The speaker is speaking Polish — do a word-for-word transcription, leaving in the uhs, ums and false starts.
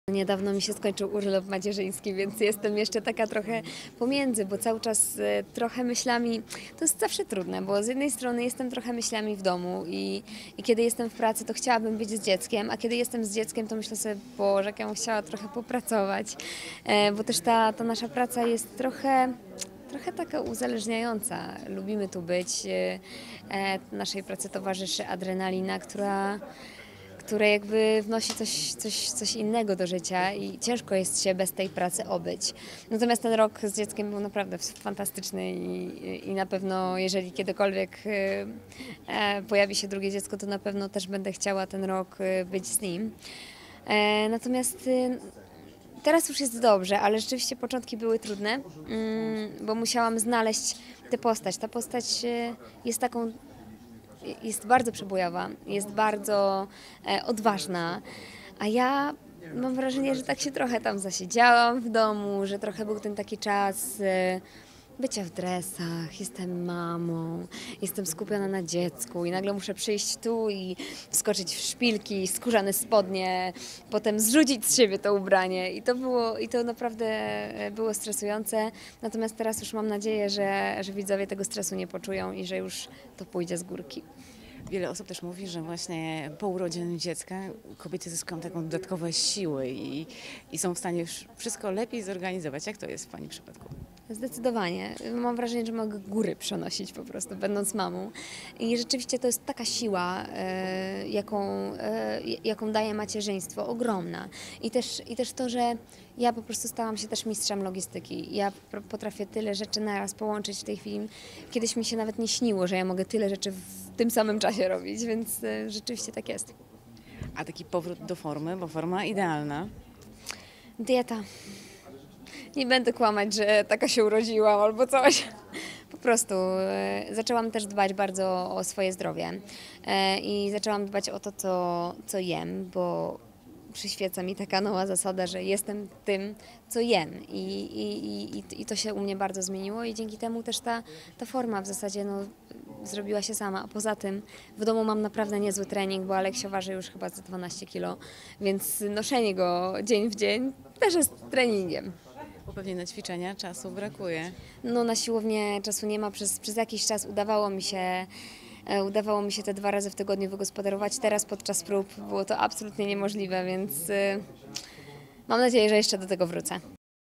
Niedawno mi się skończył urlop macierzyński, więc jestem jeszcze taka trochę pomiędzy, bo cały czas e, trochę myślami, to jest zawsze trudne, bo z jednej strony jestem trochę myślami w domu i, i kiedy jestem w pracy, to chciałabym być z dzieckiem, a kiedy jestem z dzieckiem, to myślę sobie, Boże, jak ja bym chciała trochę popracować, e, bo też ta, ta nasza praca jest trochę... Trochę taka uzależniająca. Lubimy tu być. E, e, naszej pracy towarzyszy adrenalina, która, która jakby wnosi coś, coś, coś innego do życia i ciężko jest się bez tej pracy obyć. Natomiast ten rok z dzieckiem był naprawdę fantastyczny i, i na pewno, jeżeli kiedykolwiek e, e, pojawi się drugie dziecko, to na pewno też będę chciała ten rok e, być z nim. E, natomiast e, Teraz już jest dobrze, ale rzeczywiście początki były trudne, mm, bo musiałam znaleźć tę postać. Ta postać e, jest taką, jest bardzo przebojowa, jest bardzo e, odważna, a ja mam wrażenie, że tak się trochę tam zasiedziałam w domu, że trochę był ten taki czas e, bycia w dresach, jestem mamą, jestem skupiona na dziecku i nagle muszę przyjść tu i wskoczyć w szpilki, skórzane spodnie, potem zrzucić z siebie to ubranie i to było, i to naprawdę było stresujące, natomiast teraz już mam nadzieję, że, że widzowie tego stresu nie poczują i że już to pójdzie z górki. Wiele osób też mówi, że właśnie po urodzeniu dziecka kobiety zyskują taką dodatkowe siły i, i są w stanie już wszystko lepiej zorganizować. Jak to jest w Pani przypadku? Zdecydowanie. Mam wrażenie, że mogę góry przenosić po prostu, będąc mamą. I rzeczywiście to jest taka siła, e, jaką, e, jaką daje macierzyństwo, ogromna. I też, I też to, że ja po prostu stałam się też mistrzem logistyki. Ja potrafię tyle rzeczy naraz połączyć w tej chwili. Kiedyś mi się nawet nie śniło, że ja mogę tyle rzeczy w tym samym czasie robić, więc e, rzeczywiście tak jest. A taki powrót do formy, bo forma idealna. Dieta. Nie będę kłamać, że taka się urodziłam albo coś. Po prostu e, zaczęłam też dbać bardzo o swoje zdrowie e, i zaczęłam dbać o to, co, co jem, bo przyświeca mi taka nowa zasada, że jestem tym, co jem i, i, i, i to się u mnie bardzo zmieniło i dzięki temu też ta, ta forma w zasadzie no, zrobiła się sama. A poza tym w domu mam naprawdę niezły trening, bo Aleksio waży już chyba za dwanaście kilo, więc noszenie go dzień w dzień też jest treningiem. Bo pewnie na ćwiczenia czasu brakuje. No na siłownię czasu nie ma, przez, przez jakiś czas udawało mi się e, udawało mi się te dwa razy w tygodniu wygospodarować. Teraz podczas prób było to absolutnie niemożliwe, więc e, mam nadzieję, że jeszcze do tego wrócę.